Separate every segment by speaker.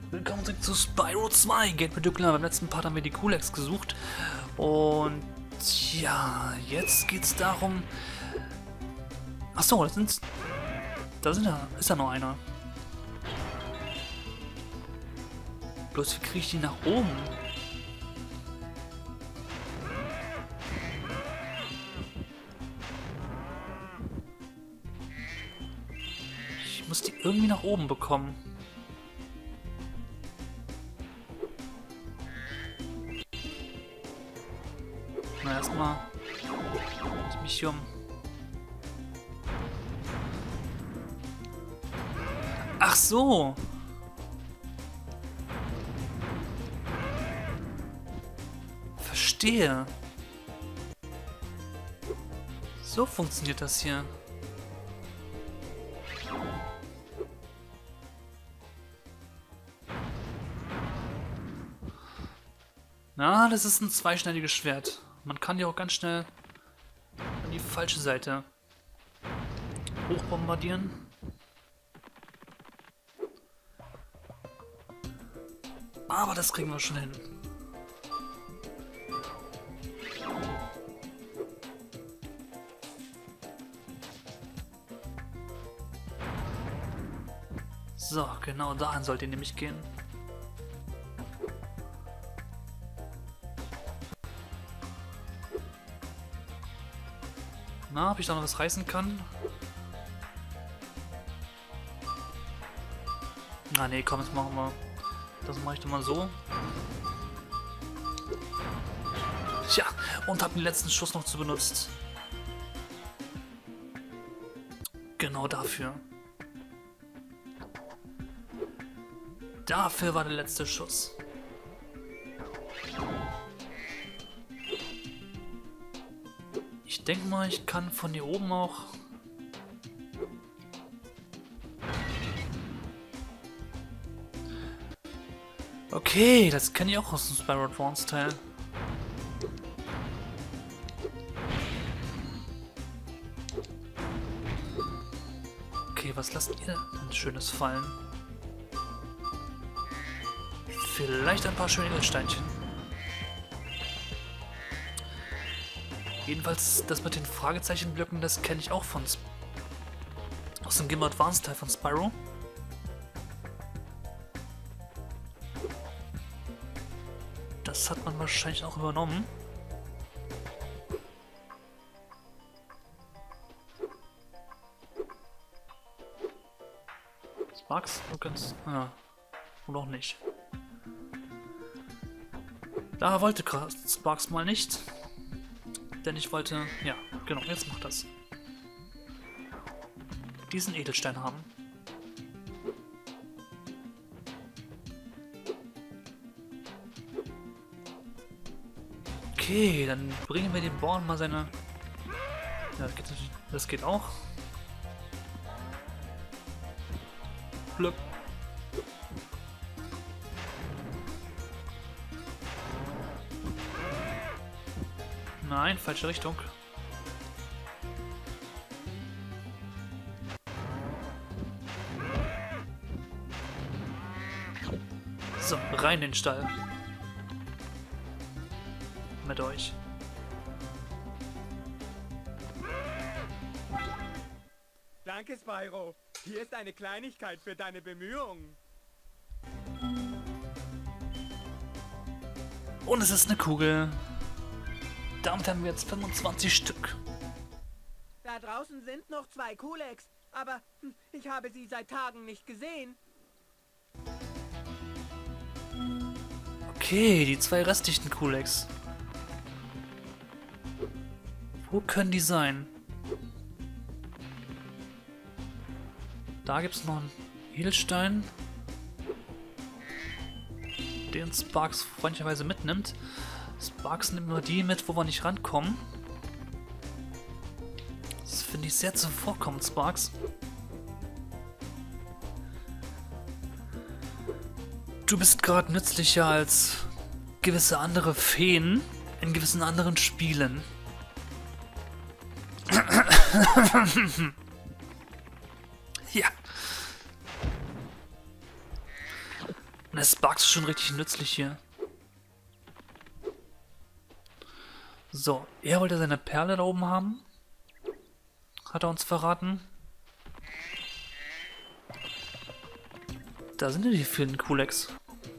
Speaker 1: Willkommen zurück zu Spyro 2, Gate Particular. Beim letzten Part haben wir die Kulex gesucht. Und ja, jetzt geht's darum... Achso, ist da noch einer. Bloß wie kriege ich die nach oben? Ich muss die irgendwie nach oben bekommen. Na, erstmal muss ich mich hier um... Ach so! Verstehe. So funktioniert das hier. Na, das ist ein zweischneidiges Schwert. Man kann ja auch ganz schnell an die falsche Seite hochbombardieren. Aber das kriegen wir schon hin. So, genau dahin sollt ihr nämlich gehen. Na, ob ich da noch was reißen kann? Na nee, komm, jetzt machen wir. Das mache ich dann mal so. Tja, und habe den letzten Schuss noch zu benutzt. Genau dafür. Dafür war der letzte Schuss. Ich denke mal, ich kann von hier oben auch... Okay, das kenne ich auch aus dem Spyro Advance Teil. Okay, was lasst ihr denn Schönes fallen? Vielleicht ein paar schöne Edelsteinchen. Jedenfalls, das mit den Fragezeichenblöcken, das kenne ich auch aus dem Game Advance Teil von Spyro. Das hat man wahrscheinlich auch übernommen. Sparx, du kannst... Ja, oder auch nicht. Da wollte Sparx mal nicht. Denn ich wollte... Ja, genau, jetzt macht das. Diesen Edelstein haben. Okay, dann bringen wir dem Born mal seine... Ja, das geht auch. Glück. Nein, falsche Richtung. So, rein in den Stall. Mit euch.
Speaker 2: Danke, Spyro. Hier ist eine Kleinigkeit für deine Bemühungen.
Speaker 1: Und es ist eine Kugel. Damit haben wir jetzt 25 Stück.
Speaker 2: Da draußen sind noch 2 Kulex, aber ich habe sie seit Tagen nicht gesehen.
Speaker 1: Okay, die 2 restlichen Kulex. Wo können die sein? Da gibt es noch einen Edelstein, den Sparx freundlicherweise mitnimmt. Sparx nimmt nur die mit, wo wir nicht rankommen. Das finde ich sehr zuvorkommend, Sparx. Du bist gerade nützlicher als gewisse andere Feen in gewissen anderen Spielen. Ja. Der Sparks ist schon richtig nützlich hier. So, er wollte seine Perle da oben haben. Hat er uns verraten. Da sind ja die vielen Kulex.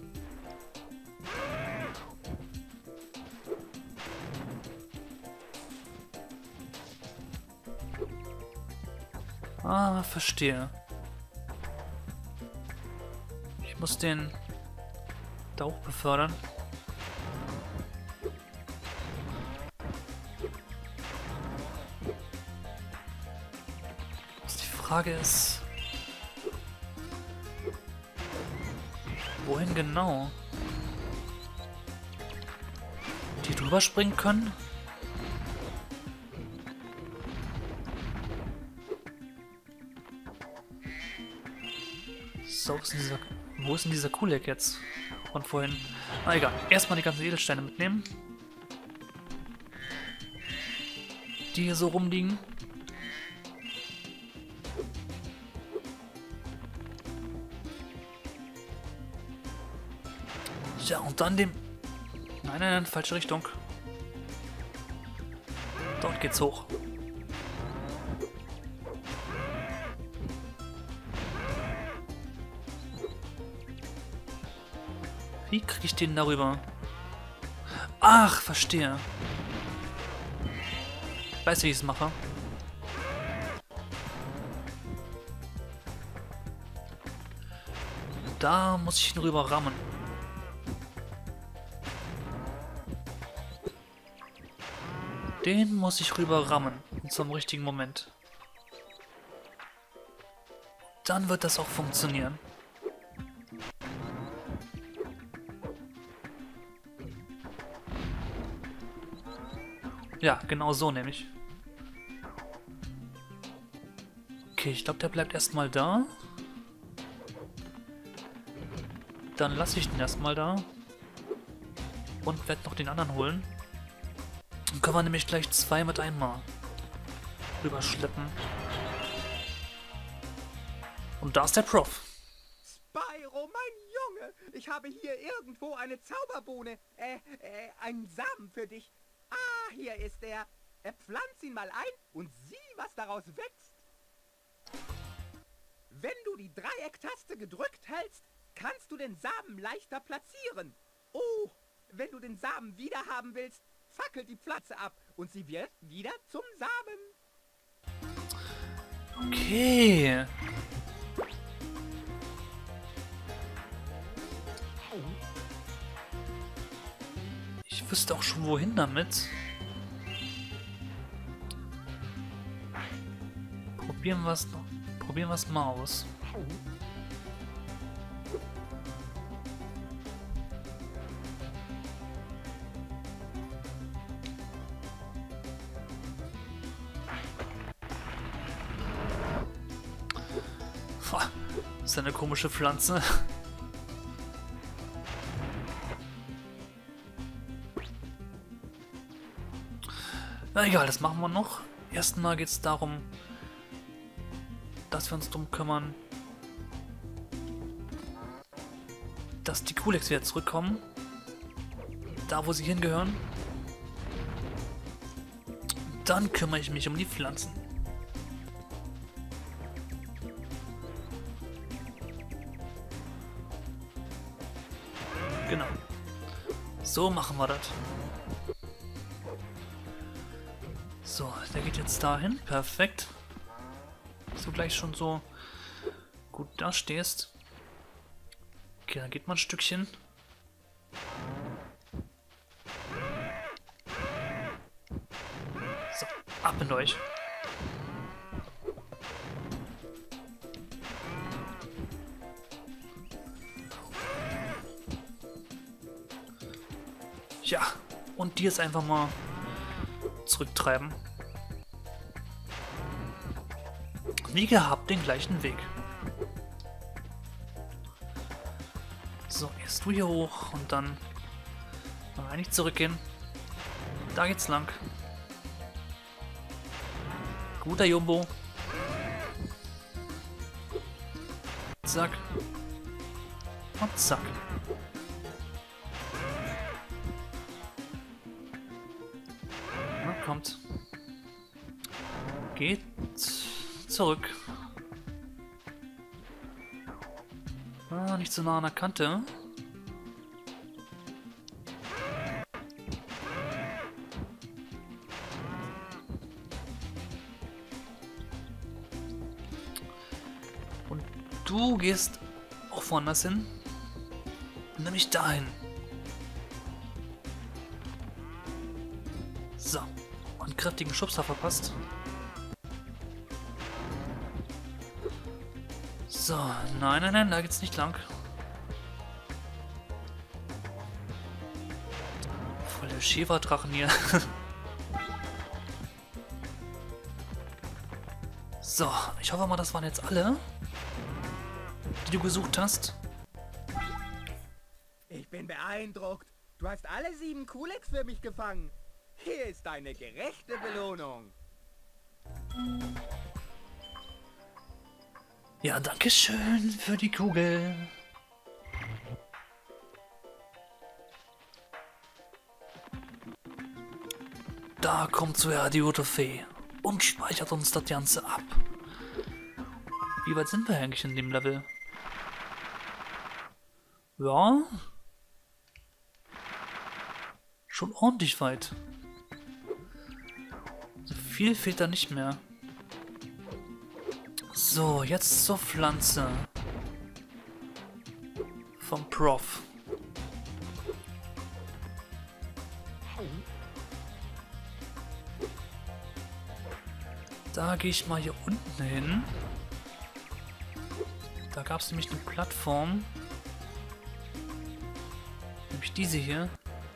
Speaker 1: Ah, verstehe. Ich muss den da hoch befördern. Die Frage ist, wohin genau? Die drüber springen können? So, wo ist denn dieser Kuleck jetzt? Von vorhin. Na egal, erstmal die ganzen Edelsteine mitnehmen. Die hier so rumliegen. Ja, und dann dem... Nein, nein, nein, falsche Richtung. Dort geht's hoch. Wie kriege ich den darüber? Ach, verstehe. Weißt du, wie ich es mache? Da muss ich ihn rüber rammen. Den muss ich rüber rammen. Zum richtigen Moment. Dann wird das auch funktionieren. Ja, genau so nämlich. Okay, ich glaube, der bleibt erstmal da. Dann lasse ich den erstmal da. Und werde noch den anderen holen. Dann können wir nämlich gleich 2 mit einmal rüberschleppen. Und da ist der Prof.
Speaker 2: Spyro, mein Junge, ich habe hier irgendwo eine Zauberbohne, einen Samen für dich. Ah, hier ist er. Pflanz ihn mal ein und sieh, was daraus wächst. Wenn du die Dreiecktaste gedrückt hältst, kannst du den Samen leichter platzieren. Oh, wenn du den Samen wieder haben willst, fackel die Pflanze ab und sie wird wieder zum Samen.
Speaker 1: Okay. Ich wüsste auch schon wohin damit. Probieren wir es mal aus. Das ist eine komische Pflanze. Na egal, das machen wir noch. Erstmal geht es darum, dass wir uns drum kümmern, dass die Kulex wieder zurückkommen. Da, wo sie hingehören. Dann kümmere ich mich um die Pflanzen. Genau. So machen wir das. So, der geht jetzt dahin. Perfekt. Dass du gleich schon so gut da stehst. Okay, dann geht mal ein Stückchen. So, ab mit euch. Ja, und die jetzt einfach mal zurücktreiben. Wie gehabt den gleichen Weg. So, erst du hier hoch und dann eigentlich zurückgehen. Da geht's lang. Guter Jumbo. Zack. Und zack. Na, kommt. Geht zurück. Ah, nicht so nah an der Kante. Und du gehst auch woanders hin. Nämlich dahin. So. Und kräftigen Schubser verpasst. So, nein, nein, nein, da geht's nicht lang. Voll der Schäferdrachen hier. So, ich hoffe mal, das waren jetzt alle, die du gesucht hast.
Speaker 2: Ich bin beeindruckt. Du hast alle 7 Kulex für mich gefangen. Hier ist deine gerechte Belohnung.
Speaker 1: Ja, danke schön für die Kugel. Da kommt so ja die gute Fee und speichert uns das Ganze ab. Wie weit sind wir eigentlich in dem Level? Ja. Schon ordentlich weit. So viel fehlt da nicht mehr. So, jetzt zur Pflanze. Vom Prof. Da gehe ich mal hier unten hin. Da gab es nämlich eine Plattform. Nämlich diese hier.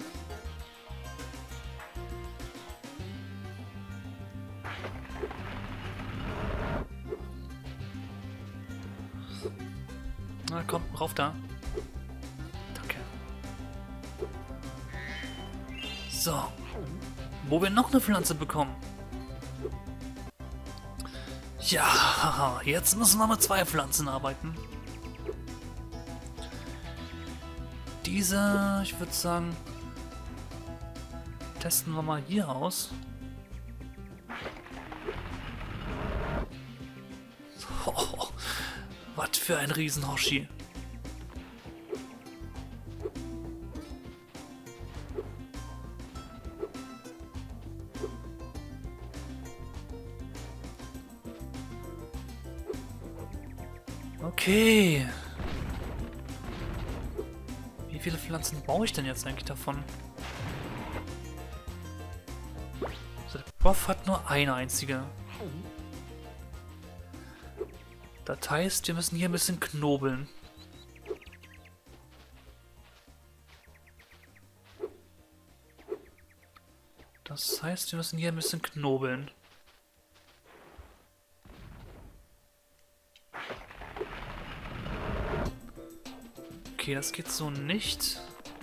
Speaker 1: Na komm, rauf da. Danke. So. Wo wir noch eine Pflanze bekommen. Ja, jetzt müssen wir mit 2 Pflanzen arbeiten. Diese, ich würde sagen, testen wir mal hier aus. Oh, was für ein Riesen-Hoshi. Okay. Wie viele Pflanzen brauche ich denn jetzt eigentlich davon? Also der Prof hat nur eine einzige. Das heißt, wir müssen hier ein bisschen knobeln. Das heißt, wir müssen hier ein bisschen knobeln. Okay, das geht so nicht.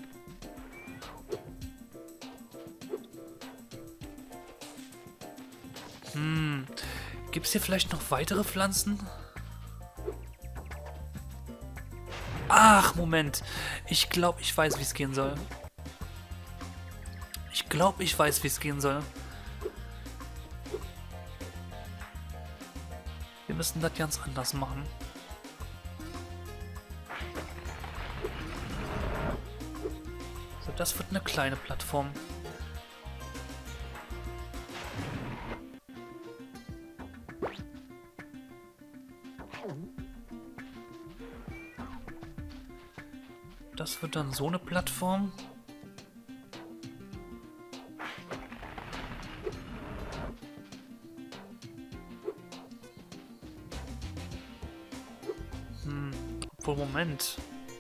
Speaker 1: Gibt es hier vielleicht noch weitere Pflanzen? Ach, Moment. Ich glaube, ich weiß, wie es gehen soll. Ich glaube, ich weiß, wie es gehen soll. Wir müssen das ganz anders machen. So, das wird eine kleine Plattform. Das wird dann so eine Plattform. Obwohl, Moment.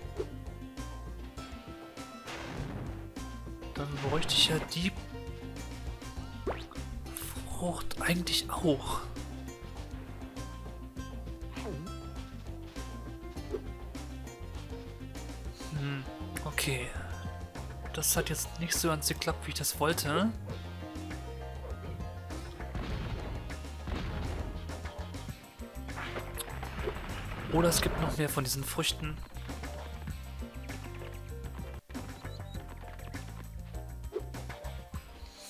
Speaker 1: Dann bräuchte ich ja die Frucht eigentlich auch. Okay. Das hat jetzt nicht so ganz geklappt, wie ich das wollte. Oder es gibt noch mehr von diesen Früchten.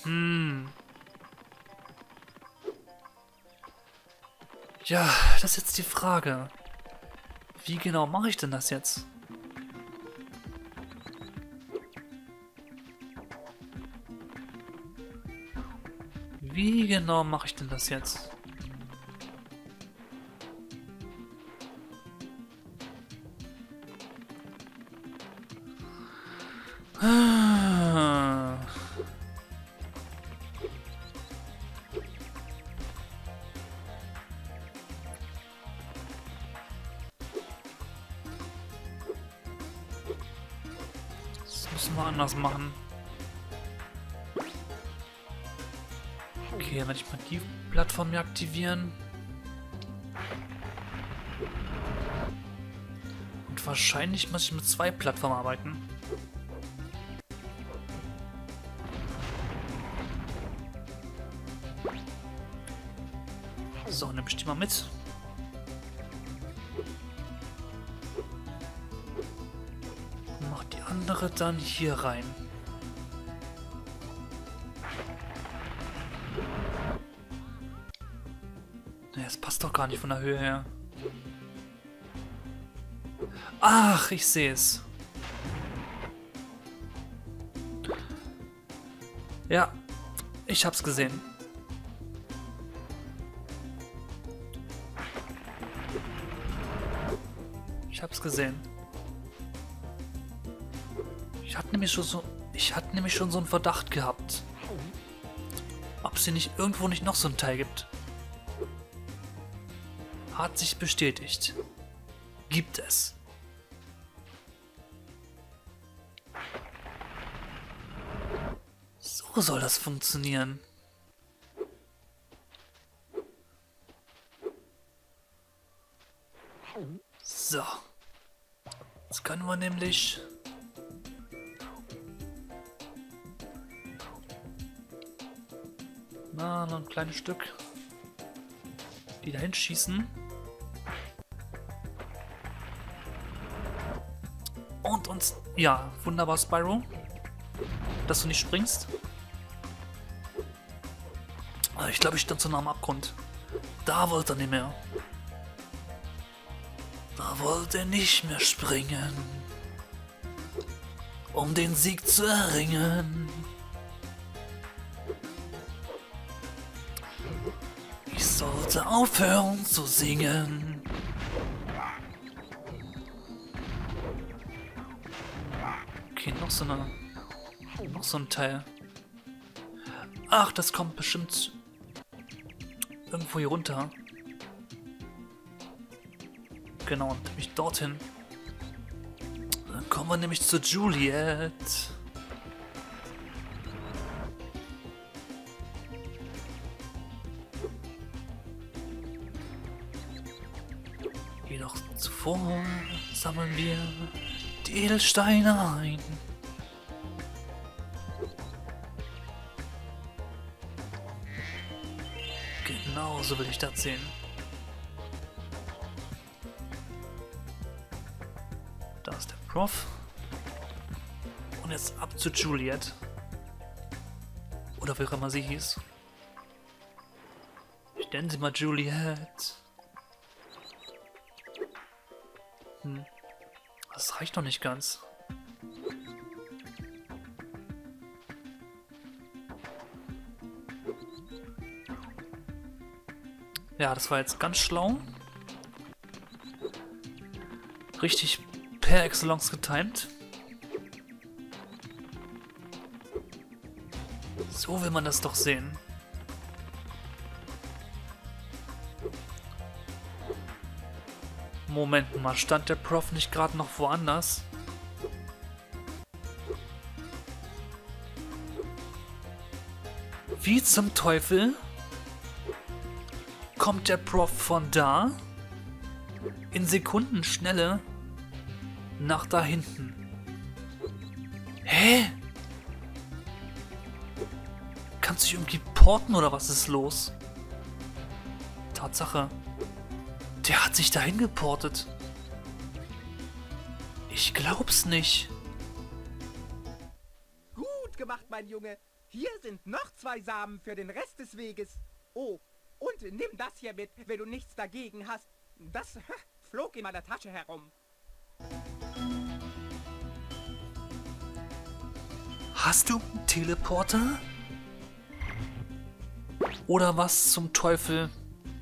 Speaker 1: Ja, das ist jetzt die Frage. Wie genau mache ich denn das jetzt? Wie genau mache ich denn das jetzt? Das müssen wir anders machen. Okay, wenn ich mal die Plattform hier aktivieren. Und wahrscheinlich muss ich mit 2 Plattformen arbeiten. So, nehme ich die mal mit. Mach die andere dann hier rein. Ne, das passt doch gar nicht von der Höhe her. Ach, ich sehe es. Ja, ich hab's gesehen. Ich hab's gesehen. Ich hatte nämlich schon so einen Verdacht gehabt. Ob es hier nicht irgendwo nicht noch so ein Teil gibt. Hat sich bestätigt. Gibt es. So soll das funktionieren. So. Jetzt können wir nämlich... Na, noch ein kleines Stück. Die dahin schießen. Und uns... Ja, wunderbar, Spyro. Dass du nicht springst. Aber ich glaube, ich stand so nah am Abgrund. Da wollte er nicht mehr. Da wollte er nicht mehr springen. Um den Sieg zu erringen. Ich sollte aufhören zu singen. Okay, noch so ein Teil. Ach, das kommt bestimmt irgendwo hier runter. Genau, nämlich dorthin. Dann kommen wir nämlich zu Juliet. Jedoch zuvor sammeln wir die Edelsteine ein. Genau so will ich das sehen. Da ist der Prof. Und jetzt ab zu Juliet. Oder wie auch immer sie hieß. Ich nenne sie mal Juliet. Das reicht noch nicht ganz. Ja, das war jetzt ganz schlau. Richtig per Excellence getimed. So will man das doch sehen. Moment mal, stand der Prof nicht gerade noch woanders? Wie zum Teufel kommt der Prof von da in Sekundenschnelle nach da hinten? Hä? Kannst du dich irgendwie porten oder was ist los? Tatsache. Der hat sich dahin geportet. Ich glaub's nicht.
Speaker 2: Gut gemacht, mein Junge. Hier sind noch 2 Samen für den Rest des Weges. Oh, und nimm das hier mit, wenn du nichts dagegen hast. Das flog in meiner Tasche herum.
Speaker 1: Hast du einen Teleporter? Oder was zum Teufel?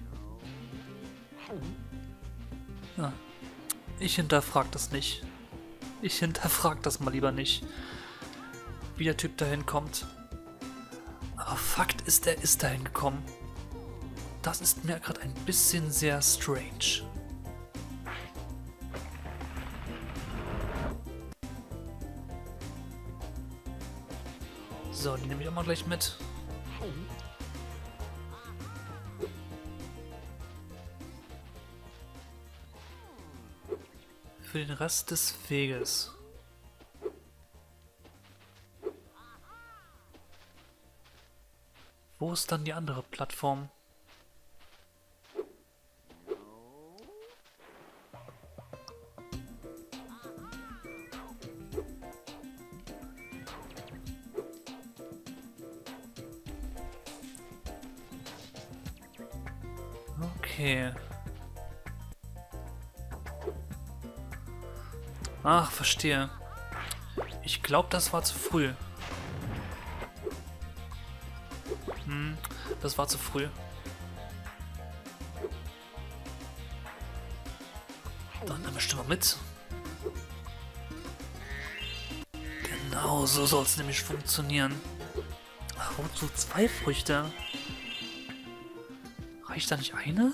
Speaker 1: Ja, ich hinterfrag das nicht. Ich hinterfrag das mal lieber nicht, wie der Typ dahin kommt. Aber Fakt ist, er ist dahin gekommen. Das ist mir gerade ein bisschen sehr strange. So, die nehme ich auch mal gleich mit. Für den Rest des Weges. Wo ist dann die andere Plattform? Okay. Ach, verstehe. Ich glaube, das war zu früh. Das war zu früh. Dann nehmen wir Stimme mit. Genau, so soll es nämlich funktionieren. Ach, wozu 2 Früchte? Reicht da nicht eine?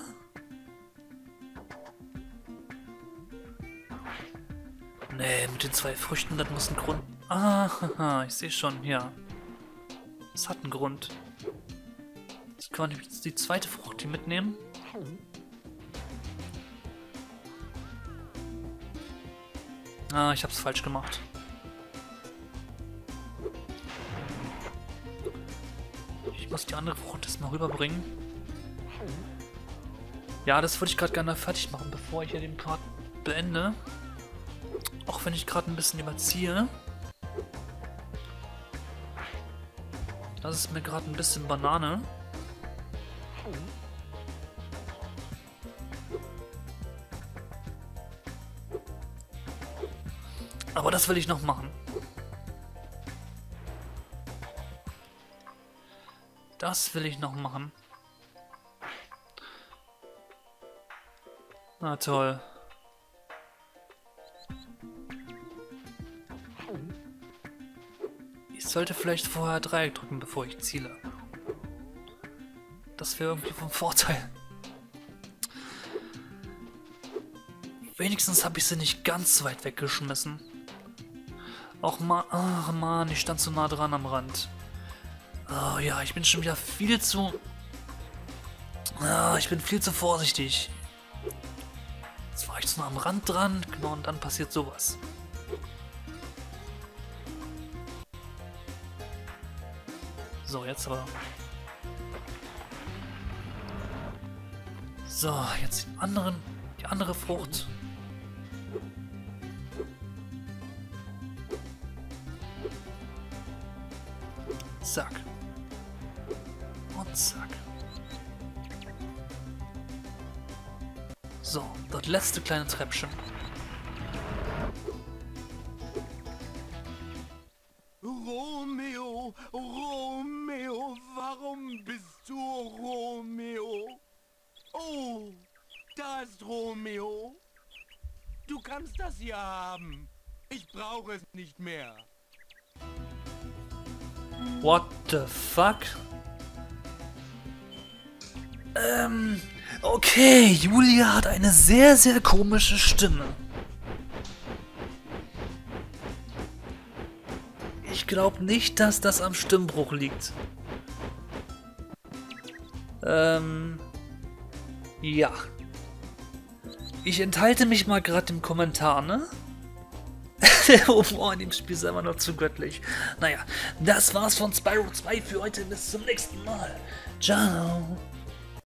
Speaker 1: Nee, mit den 2 Früchten, das muss ein Grund... Ah, haha, ich sehe schon, ja. Das hat einen Grund. Ich kann jetzt die zweite Frucht hier mitnehmen. Ah, ich hab's falsch gemacht. Ich muss die andere Frucht erstmal rüberbringen. Ja, das würde ich gerade gerne fertig machen, bevor ich hier den Part beende. Auch wenn ich gerade ein bisschen überziehe. Das ist mir gerade ein bisschen Banane. Aber das will ich noch machen. Das will ich noch machen. Na toll. Ich sollte vielleicht vorher Dreieck drücken, bevor ich ziele. Das wäre irgendwie vom Vorteil. Wenigstens habe ich sie nicht ganz weit weggeschmissen. Auch mal, ach man, ich stand so nah dran am Rand. Oh ja, ich bin schon wieder viel zu... Ah, ich bin viel zu vorsichtig. Jetzt war ich so nah am Rand dran, genau, und dann passiert sowas. So, jetzt aber... So, jetzt die andere Frucht. Zack. Und zack. So, das letzte kleine Treppchen.
Speaker 2: Romeo, Romeo, warum bist du Romeo? Oh, da ist Romeo. Du kannst das hier haben. Ich brauche es nicht mehr.
Speaker 1: What the fuck? Okay, Julia hat eine sehr, sehr komische Stimme. Ich glaube nicht, dass das am Stimmbruch liegt. Ja. Ich enthalte mich mal gerade im Kommentar, ne? Der Humor in dem Spiel ist einfach nur zu göttlich. Naja, das war's von Spyro 2 für heute. Bis zum nächsten Mal. Ciao.